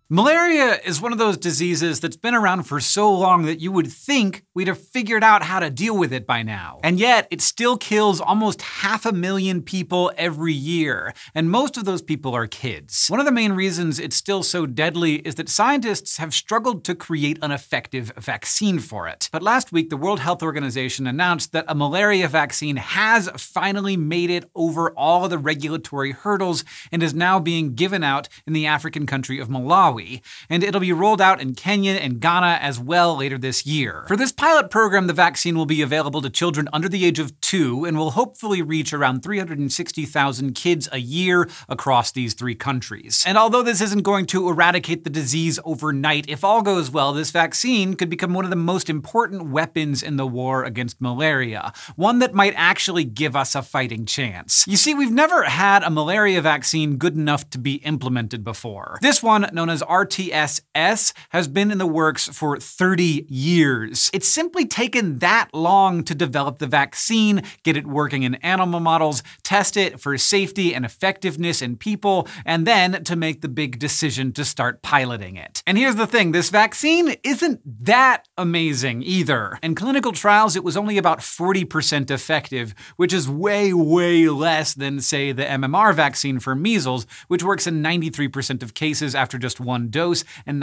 Malaria is one of those diseases that's been around for so long that you would think we'd have figured out how to deal with it by now. And yet, it still kills almost 500,000 people every year, and most of those people are kids. One of the main reasons it's still so deadly is that scientists have struggled to create an effective vaccine for it. But last week, the World Health Organization announced that a malaria vaccine has finally made it over all of the regulatory hurdles and is now being given out in the African country of Malawi. And it'll be rolled out in Kenya and Ghana as well later this year. For this pilot program, the vaccine will be available to children under the age of 2 and will hopefully reach around 360,000 kids a year across these 3 countries. And although this isn't going to eradicate the disease overnight, if all goes well, this vaccine could become one of the most important weapons in the war against malaria, one that might actually give us a fighting chance. You see, we've never had a malaria vaccine good enough to be implemented before. This one, known as RTS-S, has been in the works for 30 years. It's simply taken that long to develop the vaccine, get it working in animal models, test it for safety and effectiveness in people, and then to make the big decision to start piloting it. And here's the thing, this vaccine isn't that amazing either. In clinical trials, it was only about 40% effective, which is way less than, say, the MMR vaccine for measles, which works in 93% of cases after just 1 dose and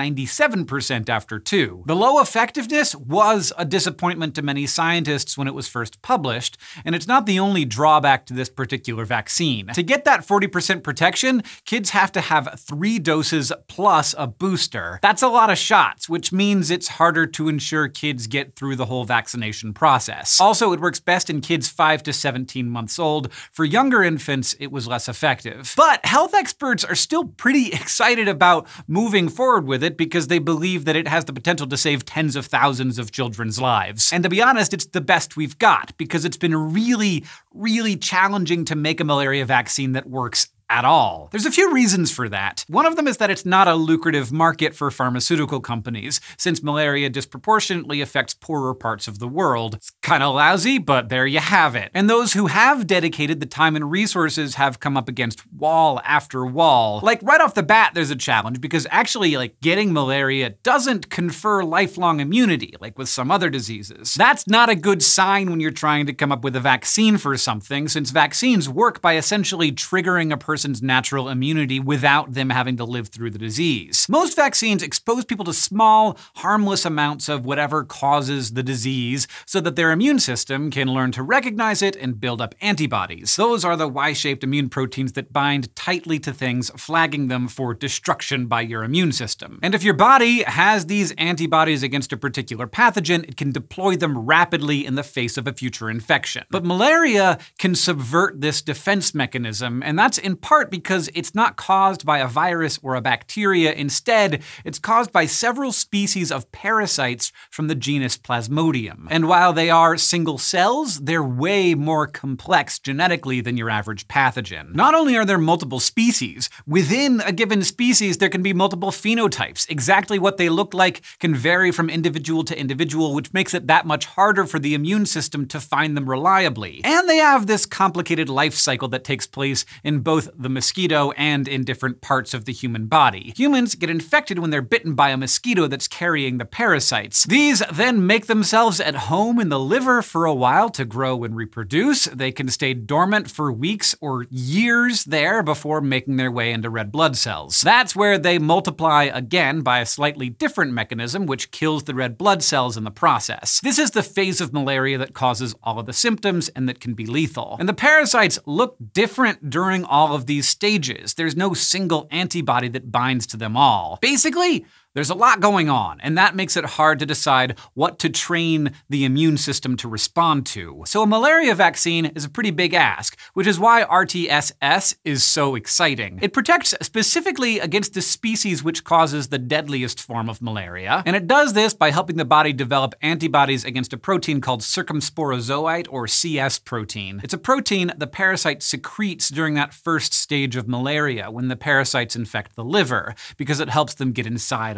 97% after 2. The low effectiveness was a disappointment to many scientists when it was first published, and it's not the only drawback to this particular vaccine. To get that 40% protection, kids have to have 3 doses plus a booster. That's a lot of shots, which means it's harder to ensure kids get through the whole vaccination process. Also, it works best in kids 5 to 17 months old. For younger infants, it was less effective. But health experts are still pretty excited about moving forward with it because they believe that it has the potential to save tens of thousands of children's lives. And to be honest, it's the best we've got because it's been really challenging to make a malaria vaccine that works at all. There's a few reasons for that. One of them is that it's not a lucrative market for pharmaceutical companies, since malaria disproportionately affects poorer parts of the world. It's kind of lousy, but there you have it. And those who have dedicated the time and resources have come up against wall after wall. Like right off the bat, there's a challenge because actually getting malaria doesn't confer lifelong immunity, like with some other diseases. That's not a good sign when you're trying to come up with a vaccine for something, since vaccines work by essentially triggering a person's natural immunity without them having to live through the disease. Most vaccines expose people to small, harmless amounts of whatever causes the disease so that their immune system can learn to recognize it and build up antibodies. Those are the Y-shaped immune proteins that bind tightly to things, flagging them for destruction by your immune system. And if your body has these antibodies against a particular pathogen, it can deploy them rapidly in the face of a future infection. But malaria can subvert this defense mechanism, and that's in part because it's not caused by a virus or a bacteria. Instead, it's caused by several species of parasites from the genus Plasmodium. And while they are single cells, they're way more complex genetically than your average pathogen. Not only are there multiple species, within a given species there can be multiple phenotypes. Exactly what they look like can vary from individual to individual, which makes it that much harder for the immune system to find them reliably. And they have this complicated life cycle that takes place in both the mosquito and in different parts of the human body. Humans get infected when they're bitten by a mosquito that's carrying the parasites. These then make themselves at home in the liver for a while to grow and reproduce. They can stay dormant for weeks or years there before making their way into red blood cells. That's where they multiply again by a slightly different mechanism, which kills the red blood cells in the process. This is the phase of malaria that causes all of the symptoms and that can be lethal. And the parasites look different during all of these stages. There's no single antibody that binds to them all. Basically, there's a lot going on, and that makes it hard to decide what to train the immune system to respond to. So a malaria vaccine is a pretty big ask, which is why RTS-S is so exciting. It protects specifically against the species which causes the deadliest form of malaria, and it does this by helping the body develop antibodies against a protein called circumsporozoite, or CS protein. It's a protein the parasite secretes during that first stage of malaria, when the parasites infect the liver, because it helps them get inside of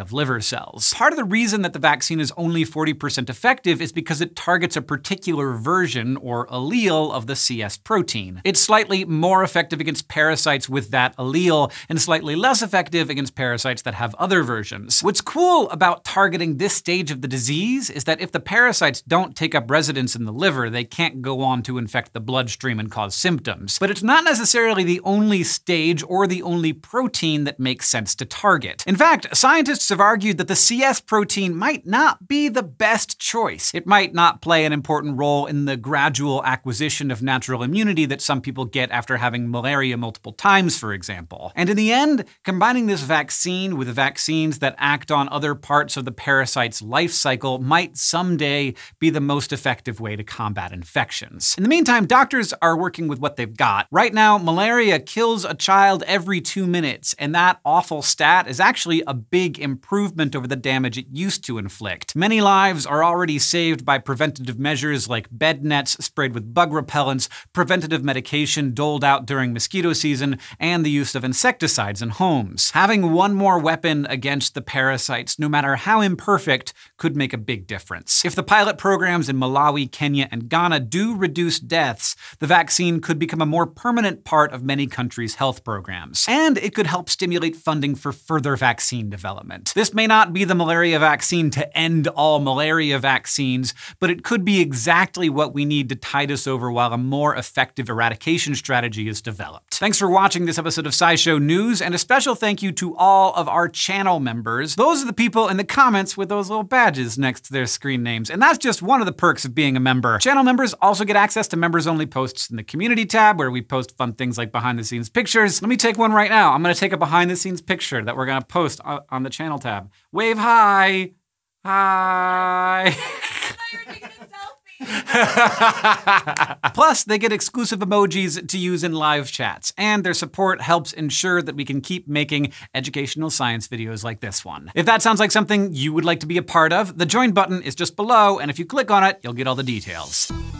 of liver cells. Part of the reason that the vaccine is only 40% effective is because it targets a particular version or allele of the CS protein. It's slightly more effective against parasites with that allele and slightly less effective against parasites that have other versions. What's cool about targeting this stage of the disease is that if the parasites don't take up residence in the liver, they can't go on to infect the bloodstream and cause symptoms. But it's not necessarily the only stage or the only protein that makes sense to target. In fact, scientists have argued that the CS protein might not be the best choice. It might not play an important role in the gradual acquisition of natural immunity that some people get after having malaria multiple times, for example. And in the end, combining this vaccine with vaccines that act on other parts of the parasite's life cycle might someday be the most effective way to combat infections. In the meantime, doctors are working with what they've got. Right now, malaria kills a child every 2 minutes, and that awful stat is actually a big improvement over the damage it used to inflict. Many lives are already saved by preventative measures like bed nets sprayed with bug repellents, preventative medication doled out during mosquito season, and the use of insecticides in homes. Having one more weapon against the parasites, no matter how imperfect, could make a big difference. If the pilot programs in Malawi, Kenya, and Ghana do reduce deaths, the vaccine could become a more permanent part of many countries' health programs. And it could help stimulate funding for further vaccine development. This may not be the malaria vaccine to end all malaria vaccines, but it could be exactly what we need to tide us over while a more effective eradication strategy is developed. Thanks for watching this episode of SciShow News, and a special thank you to all of our channel members. Those are the people in the comments with those little badges next to their screen names, and that's just one of the perks of being a member. Channel members also get access to members-only posts in the community tab, where we post fun things like behind-the-scenes pictures. Let me take one right now. I'm gonna take a behind-the-scenes picture that we're gonna post on the channel tab. Wave hi. Hi. Plus, they get exclusive emojis to use in live chats, and their support helps ensure that we can keep making educational science videos like this one. If that sounds like something you would like to be a part of, the join button is just below, and if you click on it, you'll get all the details.